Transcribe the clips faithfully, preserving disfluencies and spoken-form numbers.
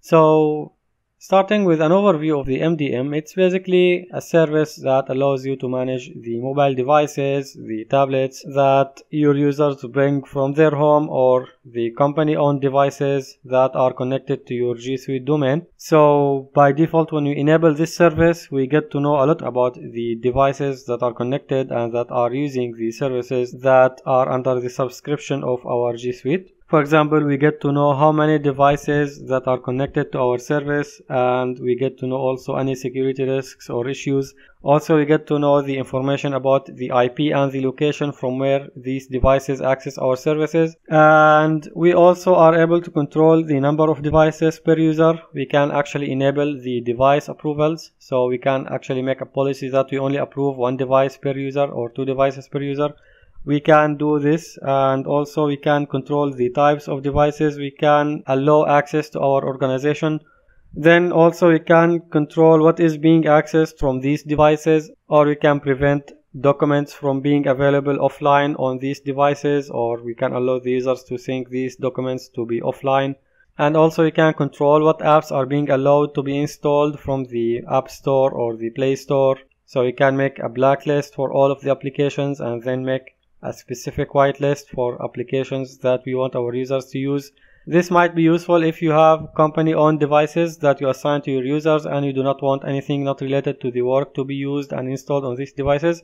So starting with an overview of the M D M, it's basically a service that allows you to manage the mobile devices, the tablets that your users bring from their home or the company-owned devices that are connected to your G Suite domain. So by default, when we enable this service, we get to know a lot about the devices that are connected and that are using the services that are under the subscription of our G Suite. For example, we get to know how many devices that are connected to our service, and we get to know also any security risks or issues. Also, we get to know the information about the I P and the location from where these devices access our services. And we also are able to control the number of devices per user. We can actually enable the device approvals. So we can actually make a policy that we only approve one device per user or two devices per user. We can do this, and also we can control the types of devices. We can allow access to our organization. Then also we can control what is being accessed from these devices, or we can prevent documents from being available offline on these devices, or we can allow the users to sync these documents to be offline. And also we can control what apps are being allowed to be installed from the App Store or the Play Store. So we can make a blacklist for all of the applications and then make a specific whitelist for applications that we want our users to use. This might be useful if you have company-owned devices that you assign to your users and you do not want anything not related to the work to be used and installed on these devices.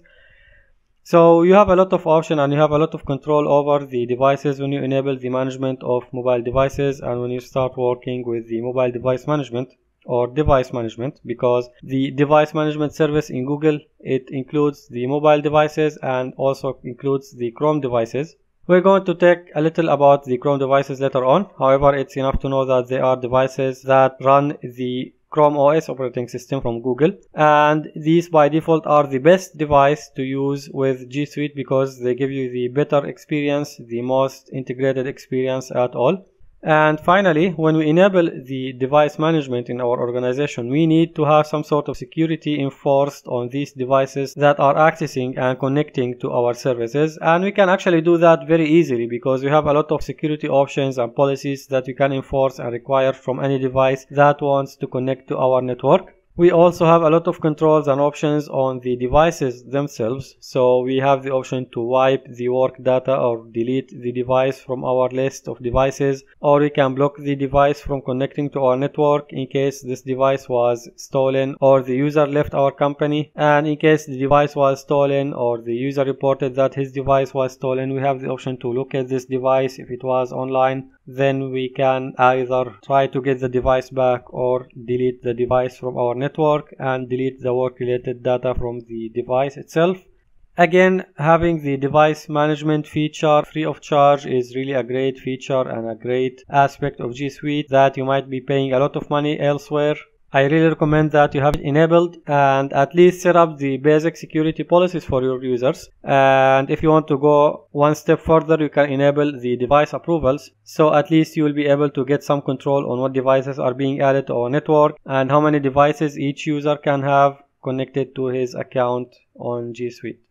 So you have a lot of options and you have a lot of control over the devices when you enable the management of mobile devices and when you start working with the mobile device management or device management, because the device management service in Google, it includes the mobile devices and also includes the Chrome devices. We're going to take a little about the Chrome devices later on. However, it's enough to know that they are devices that run the Chrome O S operating system from Google, and these by default are the best device to use with G Suite because they give you the better experience, the most integrated experience at all. And finally, when we enable the device management in our organization, we need to have some sort of security enforced on these devices that are accessing and connecting to our services. And we can actually do that very easily because we have a lot of security options and policies that we can enforce and require from any device that wants to connect to our network. We also have a lot of controls and options on the devices themselves. So we have the option to wipe the work data or delete the device from our list of devices, or we can block the device from connecting to our network in case this device was stolen or the user left our company. And in case the device was stolen or the user reported that his device was stolen, we have the option to locate this device if it was online. Then we can either try to get the device back or delete the device from our network and delete the work related data from the device itself. Again, having the device management feature free of charge is really a great feature and a great aspect of G Suite that you might be paying a lot of money elsewhere. I really recommend that you have it enabled and at least set up the basic security policies for your users. And if you want to go one step further, you can enable the device approvals. So at least you will be able to get some control on what devices are being added to our network and how many devices each user can have connected to his account on G Suite.